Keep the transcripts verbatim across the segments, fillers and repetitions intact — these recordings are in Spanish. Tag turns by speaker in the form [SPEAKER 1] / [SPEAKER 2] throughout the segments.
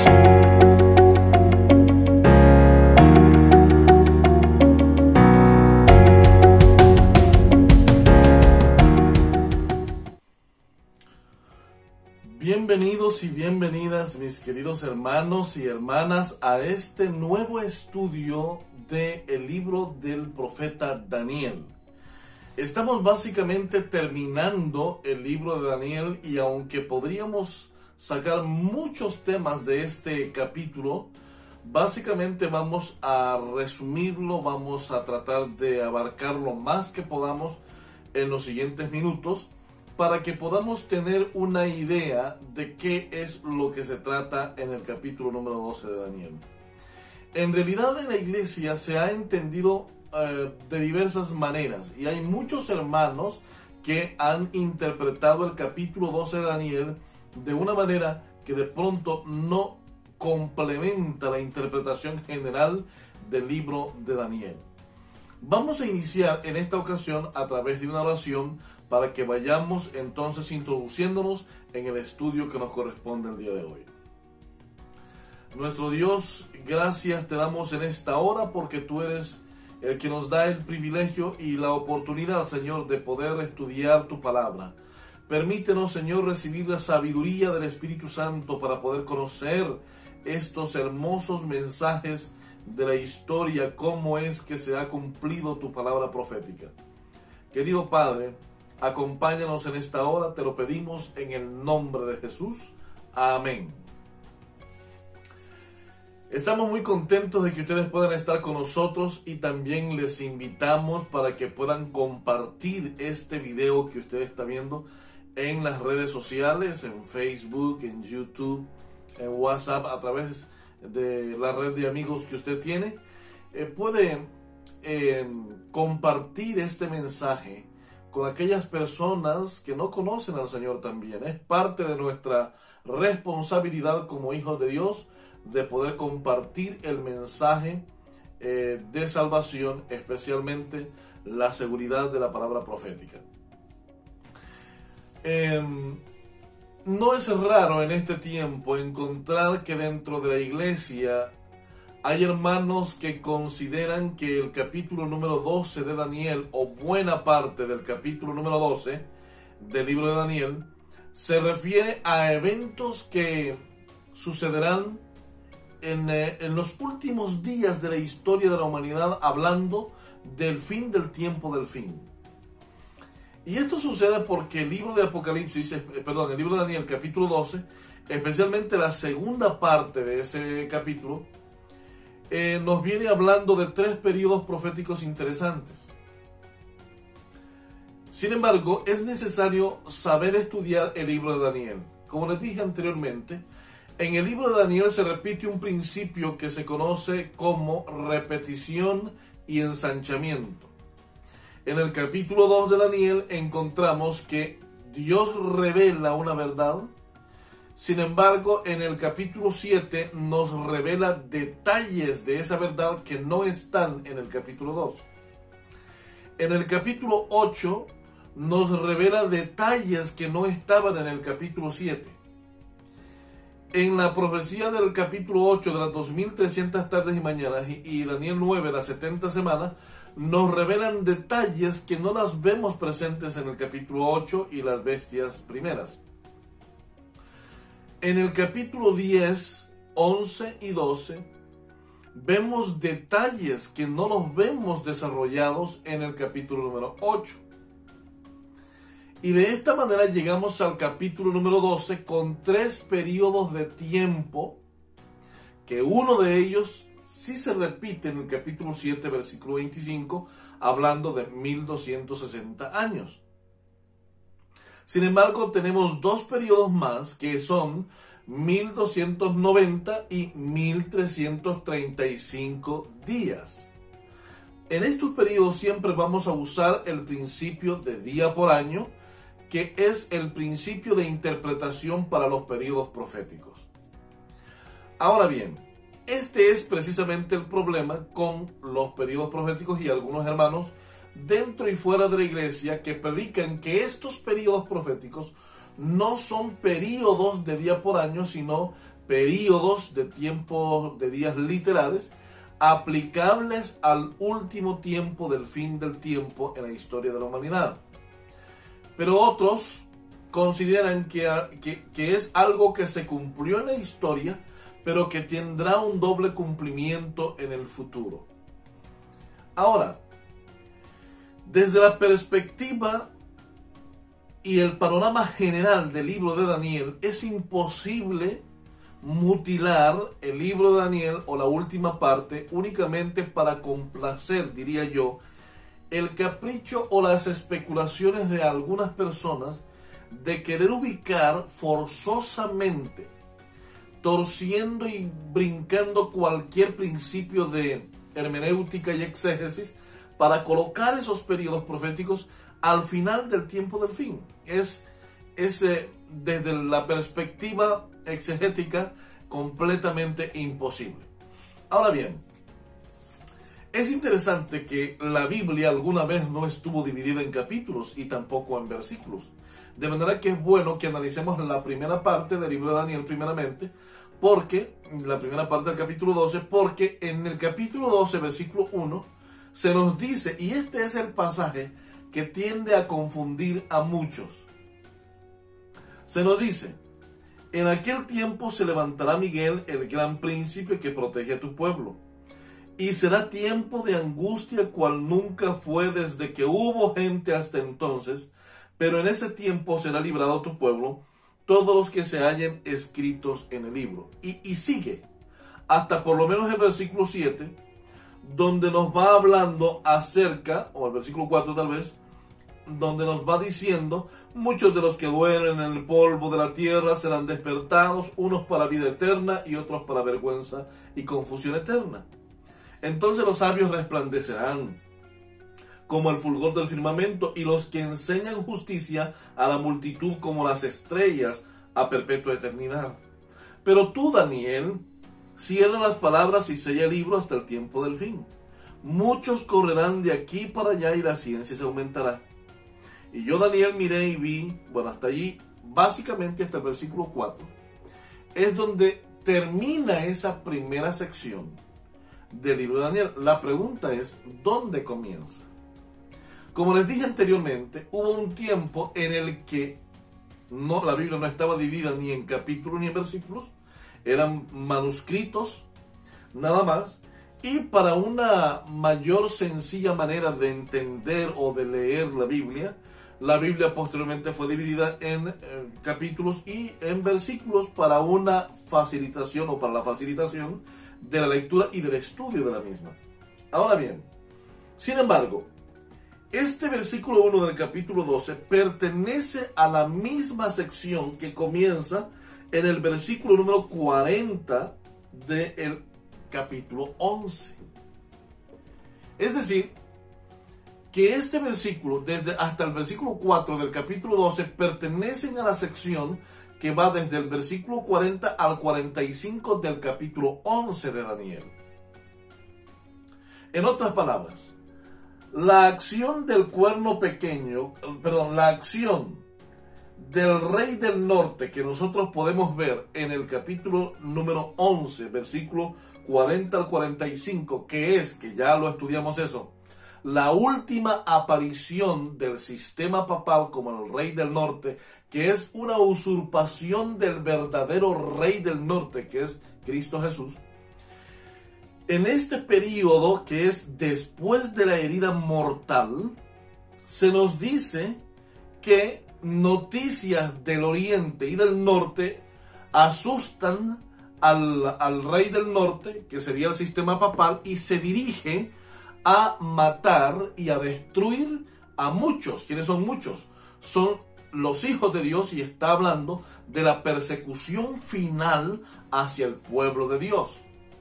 [SPEAKER 1] Bienvenidos y bienvenidas, mis queridos hermanos y hermanas, a este nuevo estudio del libro del profeta Daniel. Estamos básicamente terminando el libro de Daniel, y aunque podríamos sacar muchos temas de este capítulo, básicamente vamos a resumirlo, vamos a tratar de abarcar lo más que podamos en los siguientes minutos, para que podamos tener una idea de qué es lo que se trata en el capítulo número doce de Daniel. En realidad, en la iglesia se ha entendido eh, de diversas maneras, y hay muchos hermanos que han interpretado el capítulo doce de Daniel de una manera que de pronto no complementa la interpretación general del libro de Daniel. Vamos a iniciar en esta ocasión a través de una oración para que vayamos entonces introduciéndonos en el estudio que nos corresponde el día de hoy. Nuestro Dios, gracias te damos en esta hora, porque tú eres el que nos da el privilegio y la oportunidad, Señor, de poder estudiar tu palabra. Permítenos, Señor, recibir la sabiduría del Espíritu Santo para poder conocer estos hermosos mensajes de la historia, cómo es que se ha cumplido tu palabra profética. Querido Padre, acompáñanos en esta hora, te lo pedimos en el nombre de Jesús. Amén. Estamos muy contentos de que ustedes puedan estar con nosotros, y también les invitamos para que puedan compartir este video que usted está viendo en las redes sociales, en Facebook, en YouTube, en WhatsApp, a través de la red de amigos que usted tiene. Eh, puede eh, compartir este mensaje con aquellas personas que no conocen al Señor también. Es parte de nuestra responsabilidad como hijos de Dios de poder compartir el mensaje eh, de salvación, especialmente la seguridad de la palabra profética. Eh, no es raro en este tiempo encontrar que dentro de la iglesia hay hermanos que consideran que el capítulo número doce de Daniel, o buena parte del capítulo número doce del libro de Daniel, se refiere a eventos que sucederán en, eh, en los últimos días de la historia de la humanidad, hablando del fin del tiempo del fin. Y esto sucede porque el libro de Apocalipsis, eh, perdón, el libro de Daniel, capítulo doce, especialmente la segunda parte de ese capítulo, Eh, nos viene hablando de tres periodos proféticos interesantes. Sin embargo, es necesario saber estudiar el libro de Daniel. Como les dije anteriormente, en el libro de Daniel se repite un principio que se conoce como repetición y ensanchamiento. En el capítulo dos de Daniel encontramos que Dios revela una verdad. Sin embargo, en el capítulo siete nos revela detalles de esa verdad que no están en el capítulo dos. En el capítulo ocho nos revela detalles que no estaban en el capítulo siete. En la profecía del capítulo ocho de las dos mil trescientas tardes y mañanas y Daniel nueve, las setenta semanas, nos revelan detalles que no las vemos presentes en el capítulo ocho y las bestias primeras. En el capítulo diez, once y doce vemos detalles que no los vemos desarrollados en el capítulo número ocho. Y de esta manera llegamos al capítulo número doce con tres periodos de tiempo, que uno de ellos sí se repite en el capítulo siete, versículo veinticinco, hablando de mil doscientos sesenta años. Sin embargo, tenemos dos periodos más que son mil doscientos noventa y mil trescientos treinta y cinco días. En estos periodos siempre vamos a usar el principio de día por año, que es el principio de interpretación para los periodos proféticos. Ahora bien, este es precisamente el problema con los periodos proféticos y algunos hermanos dentro y fuera de la iglesia que predican que estos periodos proféticos no son periodos de día por año, sino periodos de tiempo, de días literales, aplicables al último tiempo del fin del tiempo en la historia de la humanidad. Pero otros consideran que, que, que es algo que se cumplió en la historia, pero que tendrá un doble cumplimiento en el futuro. Ahora, desde la perspectiva y el panorama general del libro de Daniel, es imposible mutilar el libro de Daniel o la última parte únicamente para complacer, diría yo, el capricho o las especulaciones de algunas personas de querer ubicar forzosamente, torciendo y brincando cualquier principio de hermenéutica y exégesis para colocar esos periodos proféticos al final del tiempo del fin. Es, es eh, desde la perspectiva exegética completamente imposible. Ahora bien, es interesante que la Biblia alguna vez no estuvo dividida en capítulos y tampoco en versículos. De manera que es bueno que analicemos la primera parte del libro de Daniel primeramente, porque, la primera parte del capítulo doce, porque en el capítulo doce, versículo uno, se nos dice, y este es el pasaje que tiende a confundir a muchos. Se nos dice: en aquel tiempo se levantará Miguel, el gran príncipe que protege a tu pueblo, y será tiempo de angustia cual nunca fue desde que hubo gente hasta entonces, pero en ese tiempo será librado tu pueblo, todos los que se hallen escritos en el libro. Y, y sigue, hasta por lo menos el versículo siete, donde nos va hablando acerca, o el versículo cuatro tal vez, donde nos va diciendo: muchos de los que duermen en el polvo de la tierra serán despertados, unos para vida eterna y otros para vergüenza y confusión eterna. Entonces los sabios resplandecerán como el fulgor del firmamento, y los que enseñan justicia a la multitud como las estrellas a perpetua eternidad. Pero tú, Daniel, cierra las palabras y sella el libro hasta el tiempo del fin. Muchos correrán de aquí para allá y la ciencia se aumentará. Y yo, Daniel, miré y vi, bueno, hasta allí, básicamente hasta el versículo cuatro, es donde termina esa primera sección del libro de Daniel. La pregunta es, ¿dónde comienza? Como les dije anteriormente, hubo un tiempo en el que no, la Biblia no estaba dividida ni en capítulos ni en versículos, eran manuscritos nada más, y para una mayor sencilla manera de entender o de leer la Biblia, la Biblia posteriormente fue dividida en eh, capítulos y en versículos para una facilitación o para la facilitación de la lectura y del estudio de la misma. Ahora bien, sin embargo, este versículo uno del capítulo doce pertenece a la misma sección que comienza en el versículo número cuarenta del capítulo once. Es decir, que este versículo, desde hasta el versículo cuatro del capítulo doce, pertenecen a la sección que va desde el versículo cuarenta al cuarenta y cinco del capítulo once de Daniel. En otras palabras, la acción del cuerno pequeño, perdón, la acción del rey del norte que nosotros podemos ver en el capítulo número once, versículo cuarenta al cuarenta y cinco, que es, que ya lo estudiamos eso, la última aparición del sistema papal como el rey del norte, que es una usurpación del verdadero rey del norte, que es Cristo Jesús. En este periodo, que es después de la herida mortal, se nos dice que noticias del oriente y del norte asustan al, al rey del norte, que sería el sistema papal, y se dirige a matar y a destruir a muchos. ¿Quiénes son muchos? Son los hijos de Dios, y está hablando de la persecución final hacia el pueblo de Dios.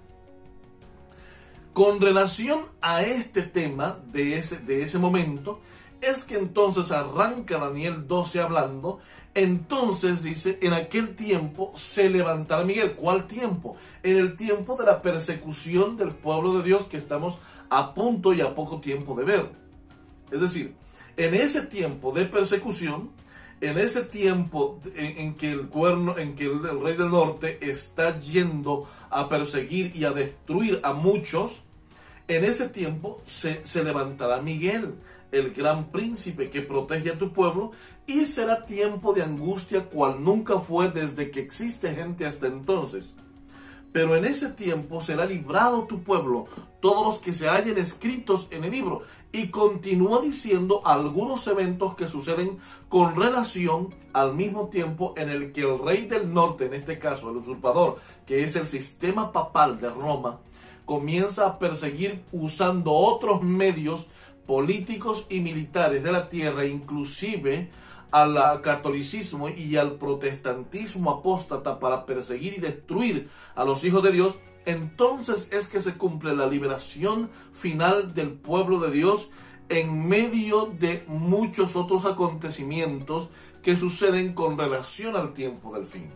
[SPEAKER 1] Con relación a este tema de ese, de ese momento, es que entonces arranca Daniel doce hablando. Entonces dice: en aquel tiempo se levantará Miguel. ¿Cuál tiempo? En el tiempo de la persecución del pueblo de Dios, que estamos a punto y a poco tiempo de ver. Es decir, en ese tiempo de persecución En ese tiempo en, en que el cuerno, en que el, el rey del norte está yendo a perseguir y a destruir a muchos, en ese tiempo se, se levantará Miguel, el gran príncipe que protege a tu pueblo, y será tiempo de angustia cual nunca fue desde que existe gente hasta entonces. Pero en ese tiempo será librado tu pueblo, todos los que se hallen escritos en el libro. Y continúa diciendo algunos eventos que suceden con relación al mismo tiempo en el que el rey del norte, en este caso el usurpador, que es el sistema papal de Roma, comienza a perseguir usando otros medios políticos y militares de la tierra, inclusive al catolicismo y al protestantismo apóstata, para perseguir y destruir a los hijos de Dios. Entonces es que se cumple la liberación final del pueblo de Dios en medio de muchos otros acontecimientos que suceden con relación al tiempo del fin.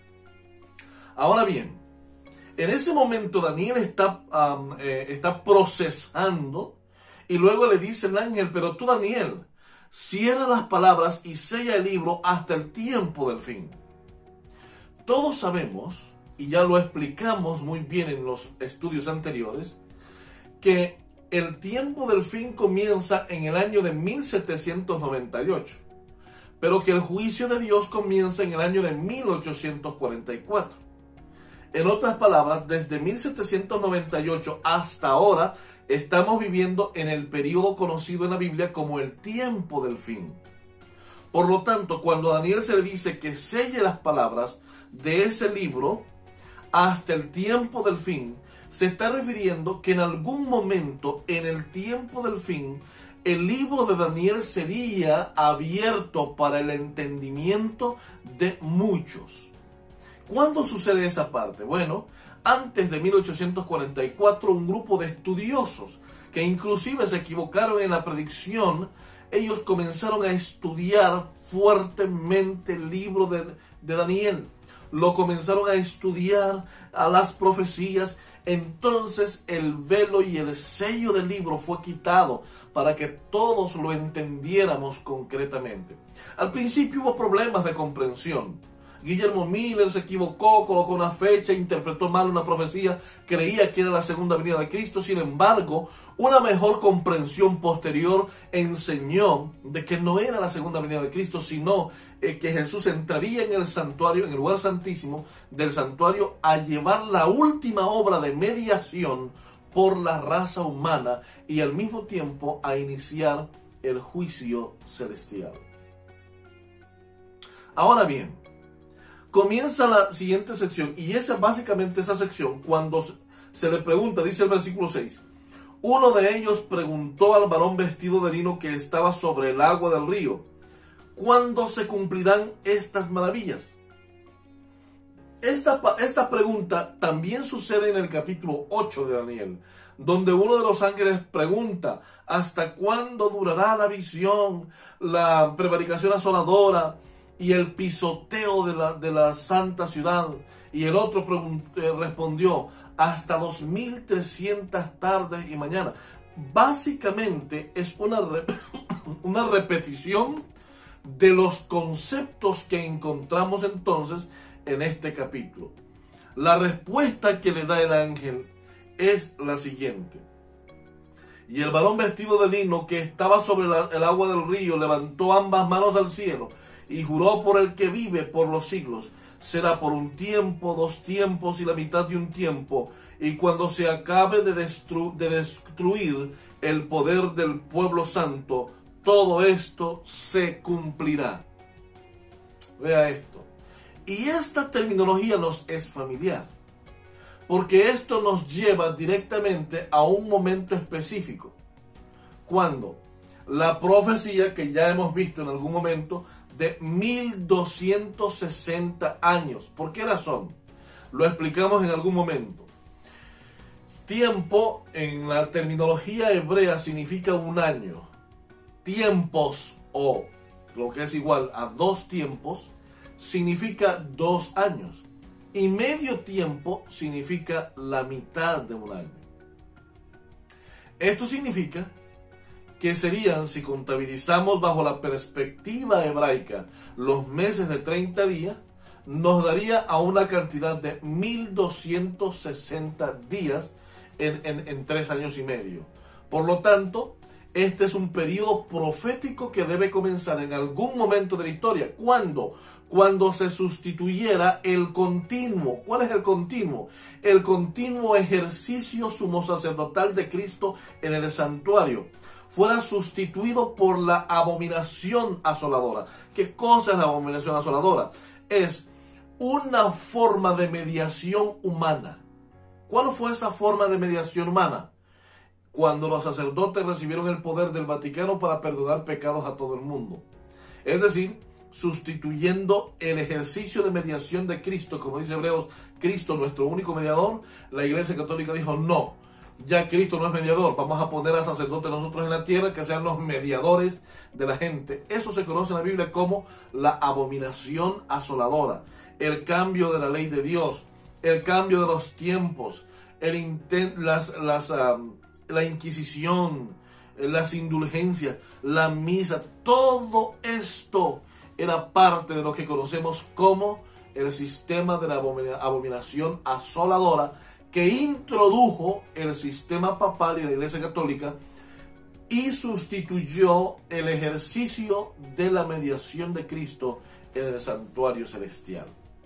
[SPEAKER 1] Ahora bien, en ese momento Daniel está, um, eh, está procesando, y luego le dice el ángel: pero tú, Daniel, cierra las palabras y sella el libro hasta el tiempo del fin. Todos sabemos, y ya lo explicamos muy bien en los estudios anteriores, que el tiempo del fin comienza en el año de mil setecientos noventa y ocho, pero que el juicio de Dios comienza en el año de mil ochocientos cuarenta y cuatro. En otras palabras, desde mil setecientos noventa y ocho hasta ahora, estamos viviendo en el periodo conocido en la Biblia como el tiempo del fin. Por lo tanto, cuando a Daniel se le dice que selle las palabras de ese libro hasta el tiempo del fin, se está refiriendo que en algún momento en el tiempo del fin, el libro de Daniel sería abierto para el entendimiento de muchos. ¿Cuándo sucede esa parte? Bueno, antes de mil ochocientos cuarenta y cuatro, un grupo de estudiosos que inclusive se equivocaron en la predicción, ellos comenzaron a estudiar fuertemente el libro de, de Daniel. Lo comenzaron a estudiar a las profecías. Entonces el velo y el sello del libro fue quitado para que todos lo entendiéramos concretamente. Al principio hubo problemas de comprensión. Guillermo Miller se equivocó, colocó una fecha, interpretó mal una profecía, creía que era la segunda venida de Cristo. Sin embargo, una mejor comprensión posterior enseñó de que no era la segunda venida de Cristo, sino eh, que Jesús entraría en el santuario, en el lugar santísimo del santuario, a llevar la última obra de mediación por la raza humana y al mismo tiempo a iniciar el juicio celestial. Ahora bien, comienza la siguiente sección, y esa básicamente esa sección, cuando se le pregunta, dice el versículo seis, uno de ellos preguntó al varón vestido de lino que estaba sobre el agua del río: ¿cuándo se cumplirán estas maravillas? Esta, esta pregunta también sucede en el capítulo ocho de Daniel, donde uno de los ángeles pregunta: ¿hasta cuándo durará la visión, la prevaricación asoladora y el pisoteo de la, de la santa ciudad? Y el otro eh, respondió: hasta dos mil trescientas tardes y mañanas. Básicamente es una, rep una repetición de los conceptos que encontramos entonces en este capítulo. La respuesta que le da el ángel es la siguiente: y el varón vestido de lino que estaba sobre la, el agua del río levantó ambas manos al cielo y juró por el que vive por los siglos: será por un tiempo, dos tiempos y la mitad de un tiempo, y cuando se acabe de, destru de destruir el poder del pueblo santo, todo esto se cumplirá. Vea esto. Y esta terminología nos es familiar, porque esto nos lleva directamente a un momento específico, cuando la profecía que ya hemos visto en algún momento de mil doscientos sesenta años. ¿Por qué razón? Lo explicamos en algún momento. Tiempo en la terminología hebrea significa un año. Tiempos, o lo que es igual a dos tiempos, significa dos años. Y medio tiempo significa la mitad de un año. Esto significa que serían, si contabilizamos bajo la perspectiva hebraica, los meses de treinta días, nos daría a una cantidad de mil doscientos sesenta días en, en, en tres años y medio. Por lo tanto, este es un periodo profético que debe comenzar en algún momento de la historia. ¿Cuándo? Cuando se sustituyera el continuo. ¿Cuál es el continuo? El continuo ejercicio sumo sacerdotal de Cristo en el santuario fuera sustituido por la abominación asoladora. ¿Qué cosa es la abominación asoladora? Es una forma de mediación humana. ¿Cuál fue esa forma de mediación humana? Cuando los sacerdotes recibieron el poder del Vaticano para perdonar pecados a todo el mundo. Es decir, sustituyendo el ejercicio de mediación de Cristo, como dice Hebreos, Cristo nuestro único mediador, la Iglesia Católica dijo no, ya Cristo no es mediador, vamos a poner a sacerdotes nosotros en la tierra que sean los mediadores de la gente. Eso se conoce en la Biblia como la abominación asoladora, el cambio de la ley de Dios, el cambio de los tiempos, el intent, las, las, um, la Inquisición, las indulgencias, la misa, todo esto era parte de lo que conocemos como el sistema de la abominación asoladora que introdujo el sistema papal y la Iglesia Católica y sustituyó el ejercicio de la mediación de Cristo en el santuario celestial.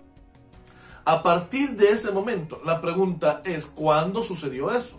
[SPEAKER 1] A partir de ese momento, la pregunta es, ¿cuándo sucedió eso?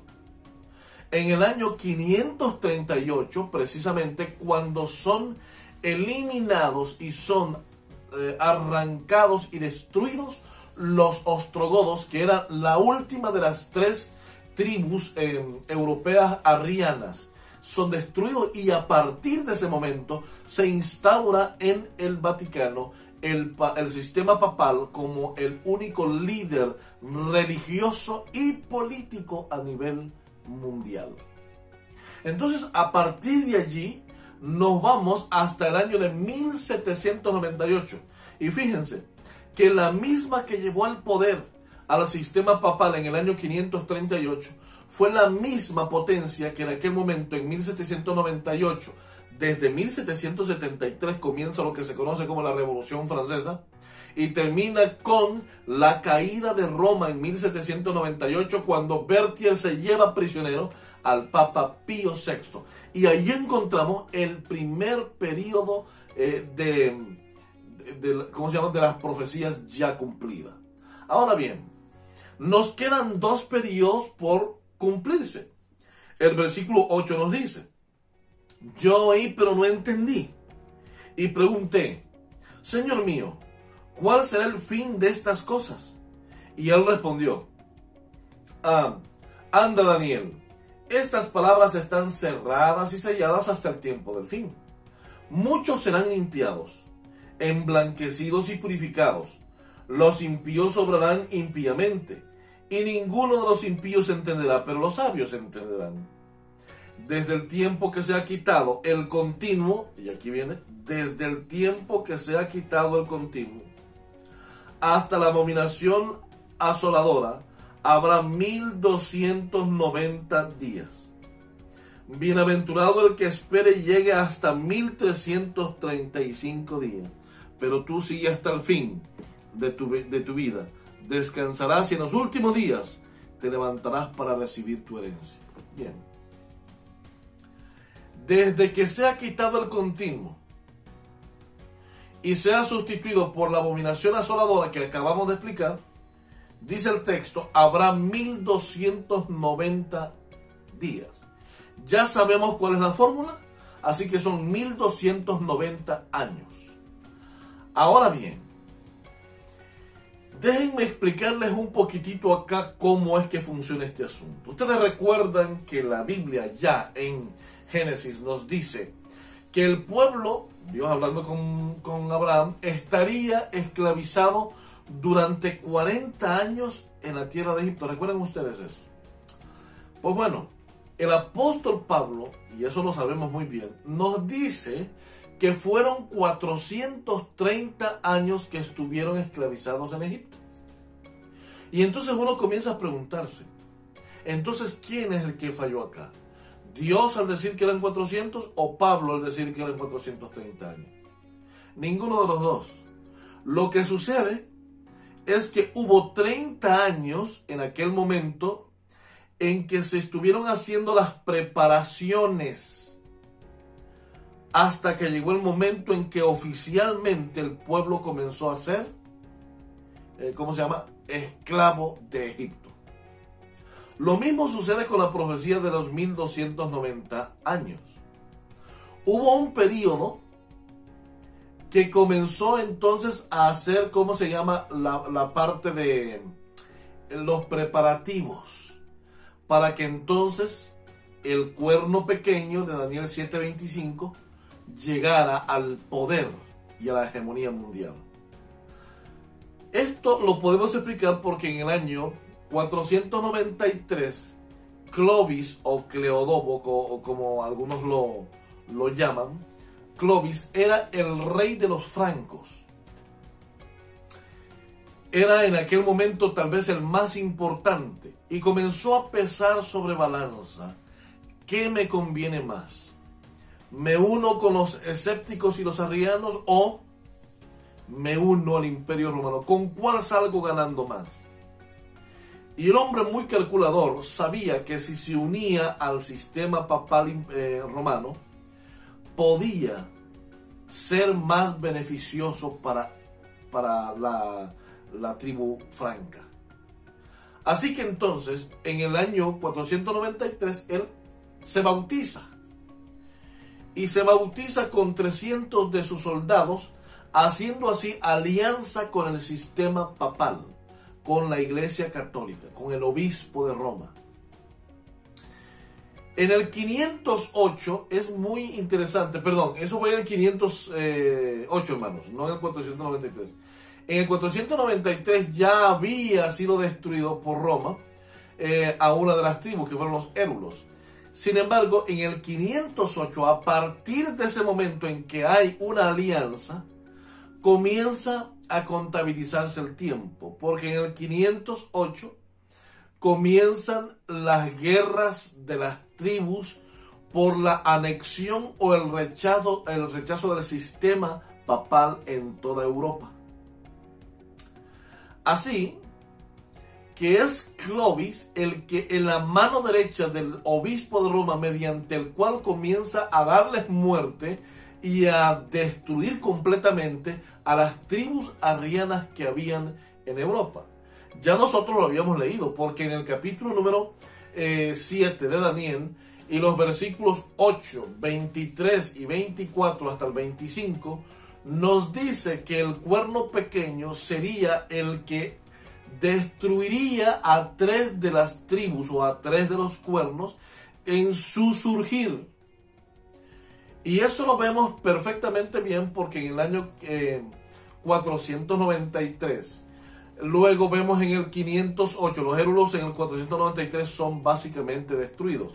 [SPEAKER 1] En el año quinientos treinta y ocho, precisamente, cuando son eliminados y son eh, arrancados y destruidos los ostrogodos, que eran la última de las tres tribus eh, europeas arrianas, son destruidos y a partir de ese momento se instaura en el Vaticano el, el sistema papal como el único líder religioso y político a nivel mundial. Entonces, a partir de allí nos vamos hasta el año de mil setecientos noventa y ocho. Y fíjense que la misma que llevó al poder al sistema papal en el año quinientos treinta y ocho fue la misma potencia que en aquel momento, en mil setecientos noventa y ocho, desde mil setecientos setenta y tres comienza lo que se conoce como la Revolución Francesa y termina con la caída de Roma en mil setecientos noventa y ocho, cuando Berthier se lleva prisionero al Papa Pío sexto. Y ahí encontramos el primer periodo eh, de, de, de, ¿cómo se llama? de las profecías ya cumplidas. Ahora bien, nos quedan dos periodos por cumplirse. El versículo ocho nos dice: yo oí pero no entendí, y pregunté, Señor mío, ¿cuál será el fin de estas cosas? Y él respondió, ah, anda Daniel, estas palabras están cerradas y selladas hasta el tiempo del fin. Muchos serán limpiados, emblanquecidos y purificados. Los impíos obrarán impíamente, y ninguno de los impíos entenderá, pero los sabios entenderán. Desde el tiempo que se ha quitado el continuo, y aquí viene, desde el tiempo que se ha quitado el continuo, hasta la abominación asoladora, habrá mil doscientos noventa días. Bienaventurado el que espere y llegue hasta mil trescientos treinta y cinco días. Pero tú sigue hasta el fin de tu, de tu vida. Descansarás y en los últimos días te levantarás para recibir tu herencia. Bien. Desde que se ha quitado el continuo y se ha sustituido por la abominación asoladora que acabamos de explicar, dice el texto, habrá mil doscientos noventa días. Ya sabemos cuál es la fórmula, así que son mil doscientos noventa años. Ahora bien, déjenme explicarles un poquitito acá cómo es que funciona este asunto. Ustedes recuerdan que la Biblia ya en Génesis nos dice que el pueblo, Dios hablando con, con Abraham, estaría esclavizado durante cuarenta años en la tierra de Egipto. ¿Recuerdan ustedes eso? Pues bueno, el apóstol Pablo, y eso lo sabemos muy bien, nos dice que fueron cuatrocientos treinta años que estuvieron esclavizados en Egipto. Y entonces uno comienza a preguntarse, entonces, ¿quién es el que falló acá? ¿Dios al decir que eran cuatrocientos o Pablo al decir que eran cuatrocientos treinta años? Ninguno de los dos. Lo que sucede es que hubo treinta años en aquel momento en que se estuvieron haciendo las preparaciones hasta que llegó el momento en que oficialmente el pueblo comenzó a ser, eh, ¿cómo se llama?, esclavo de Egipto. Lo mismo sucede con la profecía de los mil doscientos noventa años. Hubo un periodo que comenzó entonces a hacer, ¿cómo se llama?, la, la parte de los preparativos para que entonces el cuerno pequeño de Daniel siete veinticinco llegara al poder y a la hegemonía mundial. Esto lo podemos explicar porque en el año cuatrocientos noventa y tres, Clovis o Cleodobo, o como algunos lo, lo llaman, Clovis era el rey de los francos. Era en aquel momento tal vez el más importante y comenzó a pesar sobre balanza. ¿Qué me conviene más? ¿Me uno con los escépticos y los arrianos o me uno al Imperio Romano? ¿Con cuál salgo ganando más? Y el hombre muy calculador sabía que si se unía al sistema papal eh, romano, podía ser más beneficioso para, para la, la tribu franca. Así que entonces, en el año cuatrocientos noventa y tres, él se bautiza. Y se bautiza con trescientos de sus soldados, haciendo así alianza con el sistema papal, con la Iglesia Católica, con el obispo de Roma. En el quinientos ocho es muy interesante, perdón, eso fue en el quinientos ocho, hermanos, no en el cuatrocientos noventa y tres. En el cuatrocientos noventa y tres ya había sido destruido por Roma eh, a una de las tribus, que fueron los érulos. Sin embargo, en el quinientos ocho, a partir de ese momento en que hay una alianza, comienza a contabilizarse el tiempo, porque en el quinientos ocho comienzan las guerras de las tribus por la anexión o el rechazo, el rechazo del sistema papal en toda Europa. Así que es Clovis el que en la mano derecha del obispo de Roma, mediante el cual comienza a darles muerte y a destruir completamente a las tribus arrianas que habían en Europa. Ya nosotros lo habíamos leído, porque en el capítulo número eh, siete de Daniel y los versículos ocho, veintitrés y veinticuatro hasta el veinticinco, nos dice que el cuerno pequeño sería el que destruiría a tres de las tribus o a tres de los cuernos en su surgir. Y eso lo vemos perfectamente bien porque en el año eh, cuatrocientos noventa y tres, luego vemos en el quinientos ocho, los érulos en el cuatrocientos noventa y tres son básicamente destruidos.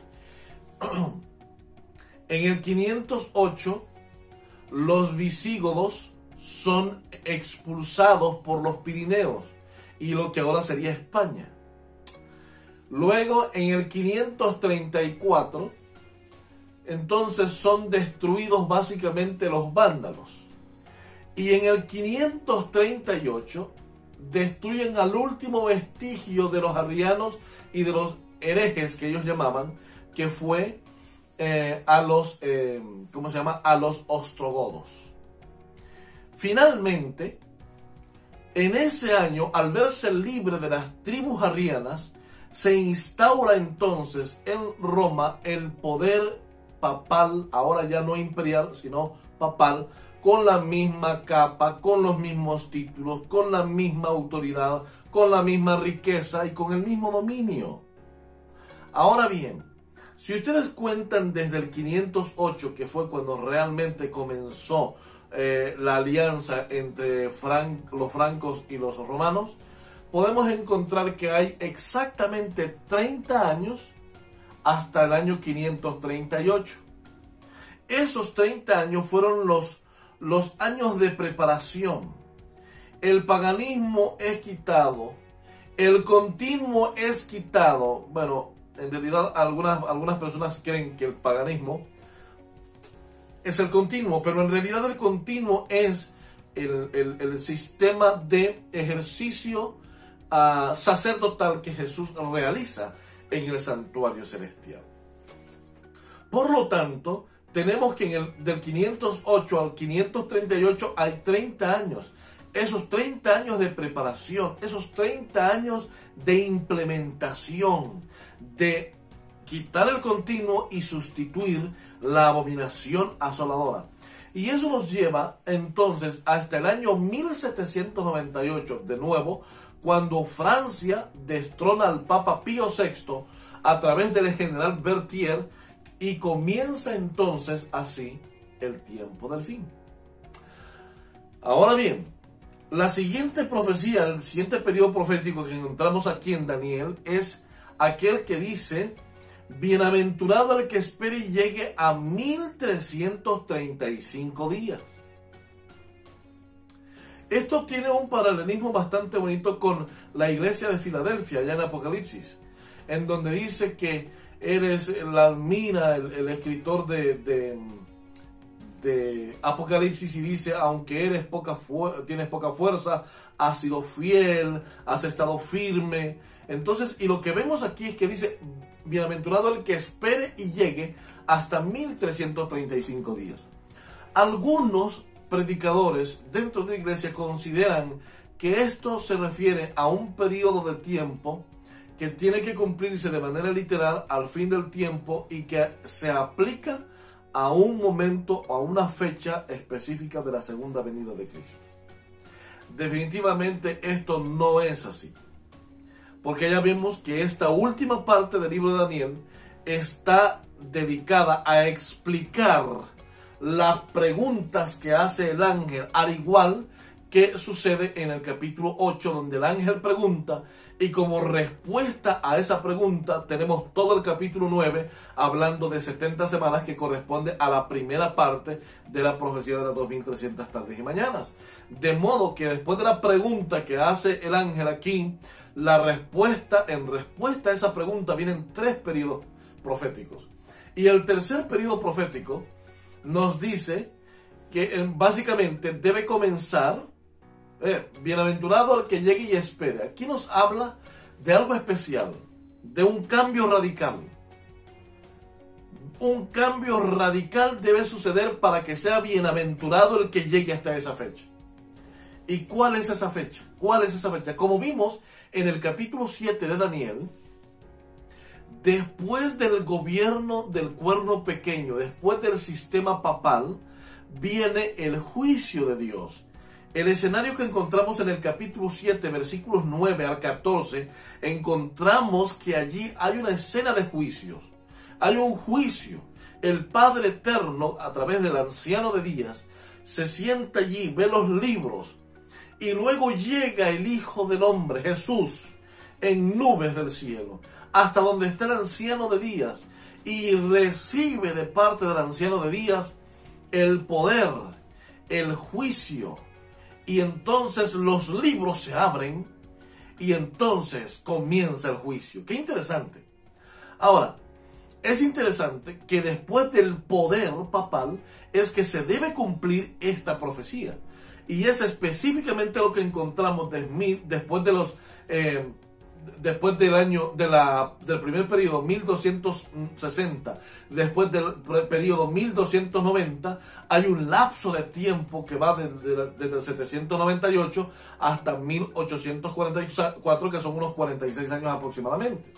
[SPEAKER 1] En el quinientos ocho, los visígodos son expulsados por los Pirineos y lo que ahora sería España. Luego, en el quinientos treinta y cuatro, entonces son destruidos básicamente los vándalos. Y en el quinientos treinta y ocho, destruyen al último vestigio de los arrianos y de los herejes que ellos llamaban, que fue eh, a los, eh, ¿cómo se llama? A los ostrogodos. Finalmente, en ese año, al verse libre de las tribus arrianas, se instaura entonces en Roma el poder papal, ahora ya no imperial, sino papal, con la misma capa, con los mismos títulos, con la misma autoridad, con la misma riqueza y con el mismo dominio. Ahora bien, si ustedes cuentan desde el quinientos ocho, que fue cuando realmente comenzó eh, la alianza entre Fran- los francos y los romanos, podemos encontrar que hay exactamente treinta años hasta el año quinientos treinta y ocho. Esos treinta años fueron los, los años de preparación. El paganismo es quitado, el continuo es quitado. Bueno, en realidad algunas, algunas personas creen que el paganismo es el continuo, pero en realidad el continuo es el, el, el sistema de ejercicio uh, sacerdotal que Jesús realiza en el santuario celestial. Por lo tanto, tenemos que en el, del quinientos ocho al quinientos treinta y ocho hay treinta años. Esos treinta años de preparación, esos treinta años de implementación, de quitar el continuo y sustituir la abominación asoladora. Y eso nos lleva entonces hasta el año mil setecientos noventa y ocho, de nuevo, cuando Francia destrona al Papa Pío sexto a través del general Berthier, y comienza entonces así el tiempo del fin. Ahora bien, la siguiente profecía, el siguiente periodo profético que encontramos aquí en Daniel es aquel que dice: bienaventurado el que espere y llegue a mil trescientos treinta y cinco días. Esto tiene un paralelismo bastante bonito con la iglesia de Filadelfia, allá en Apocalipsis, en donde dice que eres la mira, el, el escritor de, de, de Apocalipsis, y dice: aunque eres poca tienes poca fuerza, has sido fiel, has estado firme. Entonces, y lo que vemos aquí es que dice: bienaventurado el que espere y llegue hasta mil trescientos treinta y cinco días. Algunos predicadores dentro de la iglesia consideran que esto se refiere a un periodo de tiempo que tiene que cumplirse de manera literal al fin del tiempo y que se aplica a un momento o a una fecha específica de la segunda venida de Cristo. Definitivamente esto no es así, porque ya vemos que esta última parte del libro de Daniel está dedicada a explicar las preguntas que hace el ángel, al igual que sucede en el capítulo ocho, donde el ángel pregunta, y como respuesta a esa pregunta tenemos todo el capítulo nueve hablando de setenta semanas, que corresponde a la primera parte de la profecía de las dos mil trescientas tardes y mañanas. De modo que después de la pregunta que hace el ángel aquí, la respuesta, en respuesta a esa pregunta vienen tres periodos proféticos. Y el tercer periodo profético nos dice que eh, básicamente debe comenzar, eh, bienaventurado al que llegue y espere. Aquí nos habla de algo especial, de un cambio radical. Un cambio radical debe suceder para que sea bienaventurado el que llegue hasta esa fecha. ¿Y cuál es esa fecha? ¿Cuál es esa fecha? Como vimos en el capítulo siete de Daniel, después del gobierno del cuerno pequeño, después del sistema papal, viene el juicio de Dios. El escenario que encontramos en el capítulo siete, versículos nueve al catorce, encontramos que allí hay una escena de juicios. Hay un juicio. El Padre Eterno, a través del anciano de días, se sienta allí, ve los libros, y luego llega el Hijo del Hombre, Jesús, en nubes del cielo, hasta donde está el anciano de días, y recibe de parte del anciano de días el poder, el juicio, y entonces los libros se abren, y entonces comienza el juicio. ¡Qué interesante! Ahora, es interesante que después del poder papal es que se debe cumplir esta profecía. Y es específicamente lo que encontramos de, después de los eh, después del año de la, del primer periodo mil doscientos sesenta, después del periodo mil doscientos noventa, hay un lapso de tiempo que va desde, desde el setecientos noventa y ocho hasta mil ochocientos cuarenta y cuatro, que son unos cuarenta y seis años aproximadamente.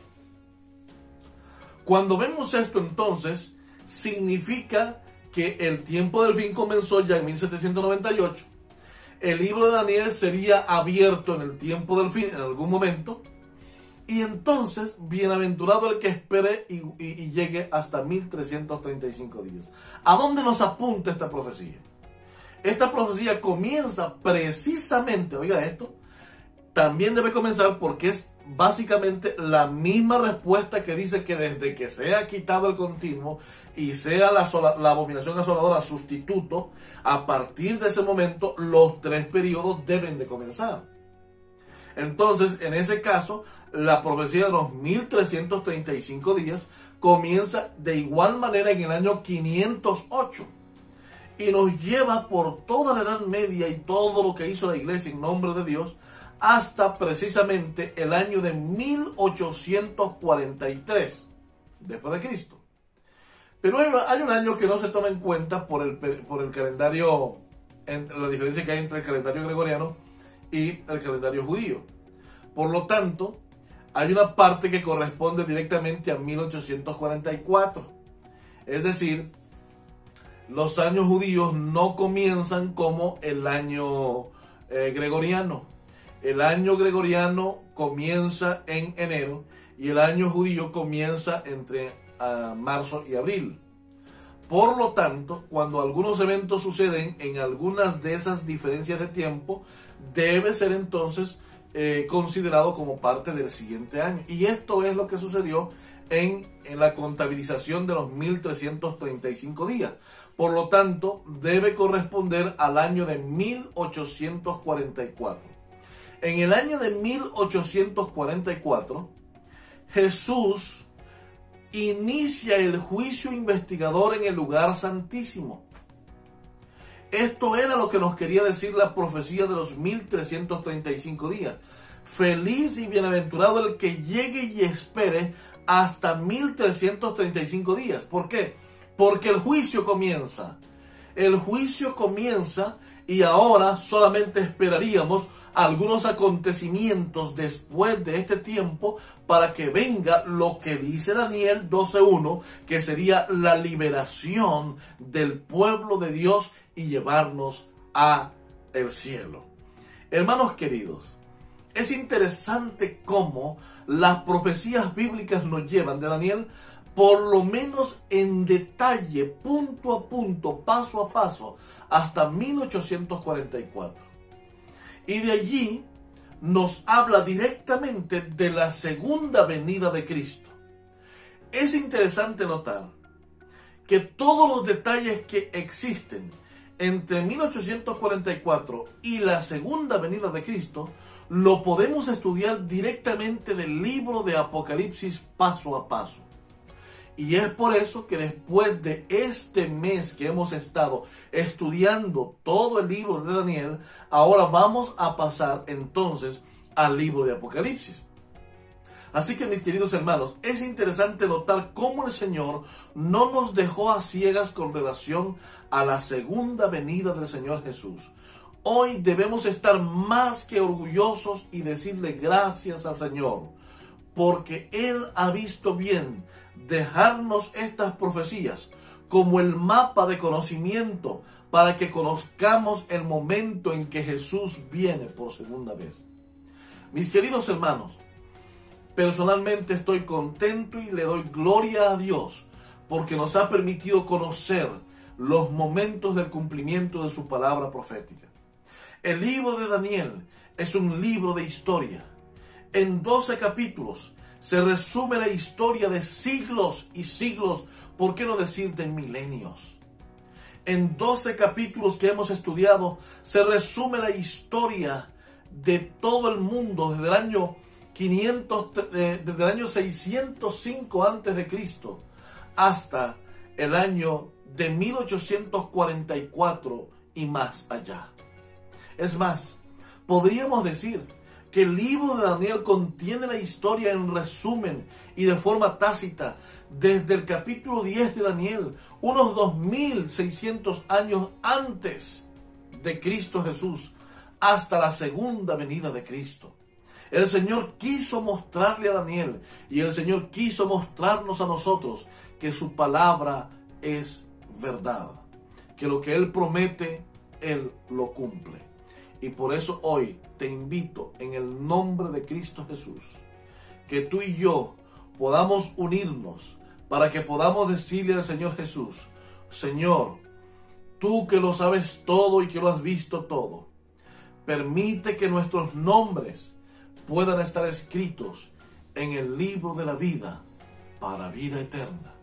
[SPEAKER 1] Cuando vemos esto, entonces significa que el tiempo del fin comenzó ya en mil setecientos noventa y ocho. El libro de Daniel sería abierto en el tiempo del fin, en algún momento, y entonces, bienaventurado el que espere y, y, y llegue hasta mil trescientos treinta y cinco días. ¿A dónde nos apunta esta profecía? Esta profecía comienza precisamente, oiga esto, también debe comenzar porque es básicamente la misma respuesta que dice que desde que sea quitado el continuo y sea la, sola, la abominación asoladora sustituto, a partir de ese momento los tres periodos deben de comenzar. Entonces, en ese caso, la profecía de los mil trescientos treinta y cinco días comienza de igual manera en el año quinientos ocho y nos lleva por toda la Edad Media y todo lo que hizo la iglesia en nombre de Dios hasta precisamente el año de mil ochocientos cuarenta y tres después de Cristo. Pero hay, hay un año que no se toma en cuenta por el, por el calendario, la diferencia que hay entre el calendario gregoriano y el calendario judío. Por lo tanto, hay una parte que corresponde directamente a mil ochocientos cuarenta y cuatro. Es decir, los años judíos no comienzan como el año eh, gregoriano. El año gregoriano comienza en enero y el año judío comienza entre uh, marzo y abril. Por lo tanto, cuando algunos eventos suceden en algunas de esas diferencias de tiempo, debe ser entonces eh, considerado como parte del siguiente año. Y esto es lo que sucedió en, en la contabilización de los mil trescientos treinta y cinco días. Por lo tanto, debe corresponder al año de mil ochocientos cuarenta y cuatro. En el año de mil ochocientos cuarenta y cuatro, Jesús inicia el juicio investigador en el lugar santísimo. Esto era lo que nos quería decir la profecía de los mil trescientos treinta y cinco días. Feliz y bienaventurado el que llegue y espere hasta mil trescientos treinta y cinco días. ¿Por qué? Porque el juicio comienza. El juicio comienza y ahora solamente esperaríamos algunos acontecimientos después de este tiempo para que venga lo que dice Daniel doce uno, que sería la liberación del pueblo de Dios y llevarnos a el cielo. Hermanos queridos, es interesante cómo las profecías bíblicas nos llevan de Daniel, por lo menos en detalle, punto a punto, paso a paso, hasta mil ochocientos cuarenta y cuatro. Y de allí nos habla directamente de la segunda venida de Cristo. Es interesante notar que todos los detalles que existen entre mil ochocientos cuarenta y cuatro y la segunda venida de Cristo lo podemos estudiar directamente del libro de Apocalipsis paso a paso. Y es por eso que después de este mes que hemos estado estudiando todo el libro de Daniel, ahora vamos a pasar entonces al libro de Apocalipsis. Así que, mis queridos hermanos, es interesante notar cómo el Señor no nos dejó a ciegas con relación a la segunda venida del Señor Jesús. Hoy debemos estar más que orgullosos y decirle gracias al Señor, porque Él ha visto bien dejarnos estas profecías como el mapa de conocimiento para que conozcamos el momento en que Jesús viene por segunda vez. Mis queridos hermanos, personalmente estoy contento y le doy gloria a Dios porque nos ha permitido conocer los momentos del cumplimiento de su palabra profética. El libro de Daniel es un libro de historia. En doce capítulos se resume la historia de siglos y siglos, ¿por qué no decir de milenios? En doce capítulos que hemos estudiado se resume la historia de todo el mundo desde el año quinientos, eh, desde el año seiscientos cinco antes de Cristo hasta el año de mil ochocientos cuarenta y cuatro y más allá. Es más, podríamos decir que el libro de Daniel contiene la historia en resumen y de forma tácita desde el capítulo diez de Daniel, unos dos mil seiscientos años antes de Cristo Jesús, hasta la segunda venida de Cristo. El Señor quiso mostrarle a Daniel y el Señor quiso mostrarnos a nosotros que su palabra es verdad, que lo que Él promete, Él lo cumple. Y por eso hoy te invito en el nombre de Cristo Jesús, que tú y yo podamos unirnos para que podamos decirle al Señor Jesús: Señor, tú que lo sabes todo y que lo has visto todo, permite que nuestros nombres puedan estar escritos en el libro de la vida para vida eterna.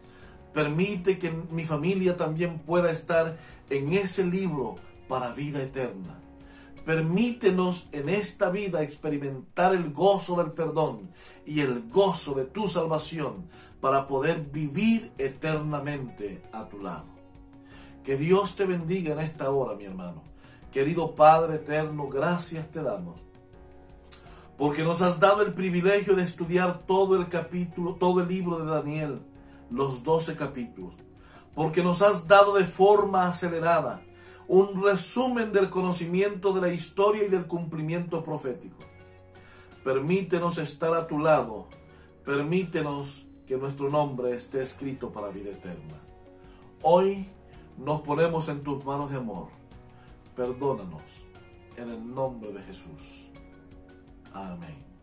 [SPEAKER 1] Permite que mi familia también pueda estar en ese libro para vida eterna. Permítenos en esta vida experimentar el gozo del perdón y el gozo de tu salvación para poder vivir eternamente a tu lado. Que Dios te bendiga en esta hora, mi hermano. Querido Padre eterno, gracias te damos, porque nos has dado el privilegio de estudiar todo el capítulo, todo el libro de Daniel, los doce capítulos, porque nos has dado de forma acelerada un resumen del conocimiento de la historia y del cumplimiento profético. Permítenos estar a tu lado, permítenos que nuestro nombre esté escrito para vida eterna. Hoy nos ponemos en tus manos de amor. Perdónanos en el nombre de Jesús. Amén.